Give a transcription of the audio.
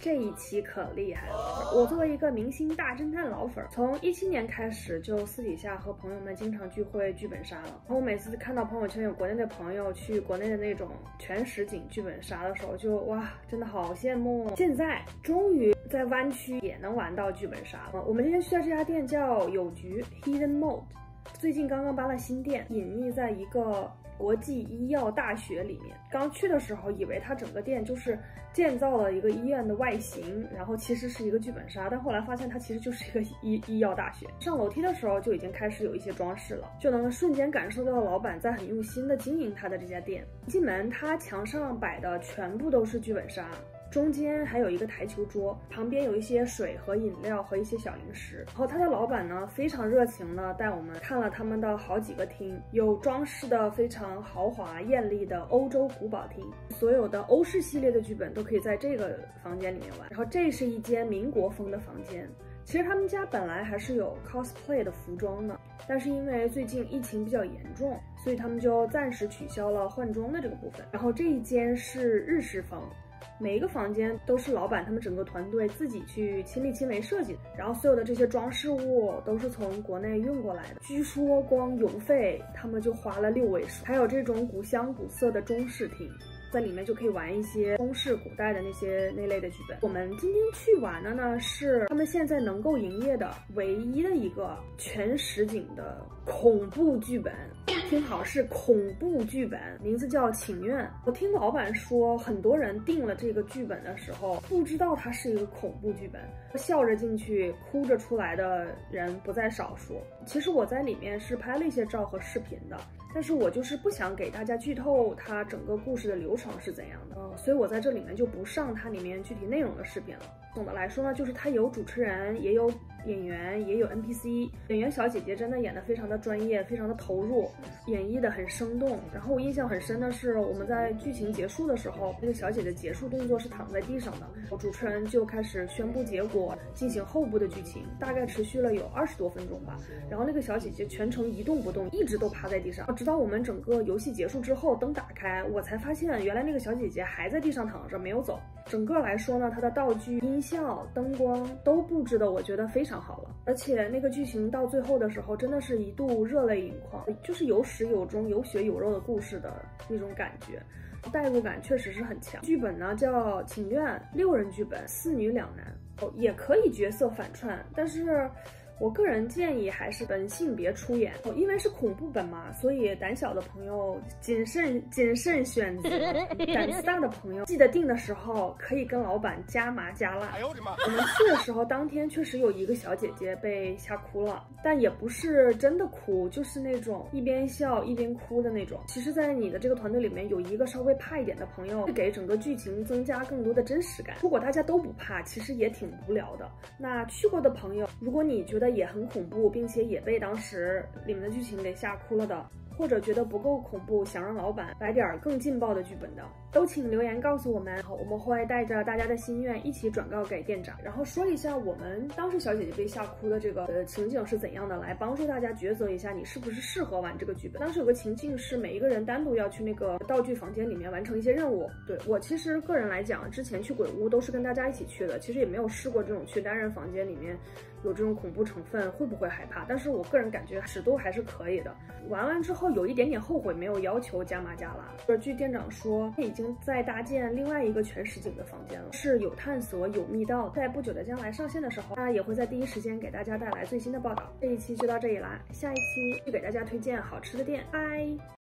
这一期可厉害了！我作为一个明星大侦探老粉，从17年开始就私底下和朋友们经常聚会剧本杀了。然后我每次看到朋友圈有国内的朋友去国内的那种全实景剧本杀的时候，就哇，真的好羡慕。现在终于在湾区也能玩到剧本杀了。我们今天去的这家店叫有局 Hidden Mode， 最近刚刚搬了新店，隐匿在一个国际医药大学里面。刚去的时候以为它整个店就是建造了一个医院的外形，然后其实是一个剧本杀，但后来发现它其实就是一个医药大学。上楼梯的时候就已经开始有一些装饰了，就能瞬间感受到老板在很用心的经营他的这家店。进门，他墙上摆的全部都是剧本杀。中间还有一个台球桌，旁边有一些水和饮料和一些小零食。然后他的老板呢非常热情的带我们看了他们的好几个厅，有装饰的非常豪华艳丽的欧洲古堡厅，所有的欧式系列的剧本都可以在这个房间里面玩。然后这是一间民国风的房间。其实他们家本来还是有 cosplay 的服装的，但是因为最近疫情比较严重，所以他们就暂时取消了换装的这个部分。然后这一间是日式风。每一个房间都是老板他们整个团队自己去亲力亲为设计的，然后所有的这些装饰物都是从国内运过来的。据说光邮费他们就花了6位数。还有这种古香古色的中式厅，在里面就可以玩一些中式古代的那类的剧本。我们今天去玩的呢是他们现在能够营业的唯一的一个全实景的恐怖剧本。听好，是恐怖剧本，名字叫《请愿》。我听老板说，很多人订了这个剧本的时候，不知道它是一个恐怖剧本，笑着进去，哭着出来的人不在少数。其实我在里面是拍了一些照和视频的，但是我就是不想给大家剧透它整个故事的流程是怎样的，所以我在这里面就不上它里面具体内容的视频了。总的来说呢，就是它有主持人，也有演员，也有 NPC。演员小姐姐真的演得非常的专业，非常的投入，演绎的很生动。然后我印象很深的是，我们在剧情结束的时候，那个小姐的结束动作是躺在地上的，主持人就开始宣布结果，进行后部的剧情，大概持续了有20多分钟吧。然后那个小姐姐全程一动不动，一直都趴在地上，直到我们整个游戏结束之后，灯打开，我才发现原来那个小姐姐还在地上躺着，没有走。整个来说呢，它的道具、音效、灯光都布置的我觉得非常好了，而且那个剧情到最后的时候，真的是一度热泪盈眶，就是有始有终、有血有肉的故事的那种感觉，代入感确实是很强。剧本呢叫《请愿》，6人剧本，4女2男，也可以角色反串，但是我个人建议还是本性别出演，因为是恐怖本嘛，所以胆小的朋友谨慎选择，胆子大的朋友记得订的时候可以跟老板加麻加辣。我们去的时候当天确实有一个小姐姐被吓哭了，但也不是真的哭，就是那种一边笑一边哭的那种。其实在你的这个团队里面有一个稍微怕一点的朋友，会给整个剧情增加更多的真实感。如果大家都不怕，其实也挺无聊的。那去过的朋友，如果你觉得也很恐怖，并且也被当时里面的剧情给吓哭了的，或者觉得不够恐怖，想让老板来点更劲爆的剧本的，都请留言告诉我们。好，我们会带着大家的心愿一起转告给店长，然后说一下我们当时小姐姐被吓哭的这个情景是怎样的，来帮助大家抉择一下你是不是适合玩这个剧本。当时有个情境是每一个人单独要去那个道具房间里面完成一些任务。对，我其实个人来讲，之前去鬼屋都是跟大家一起去的，其实也没有试过这种去单人房间里面有这种恐怖成分会不会害怕，但是我个人感觉尺度还是可以的。玩完之后有一点点后悔没有要求加麻加辣。据店长说，已经在搭建另外一个全实景的房间了，是有探索有密道，在不久的将来上线的时候，他也会在第一时间给大家带来最新的报道。这一期就到这里啦，下一期就给大家推荐好吃的店，拜。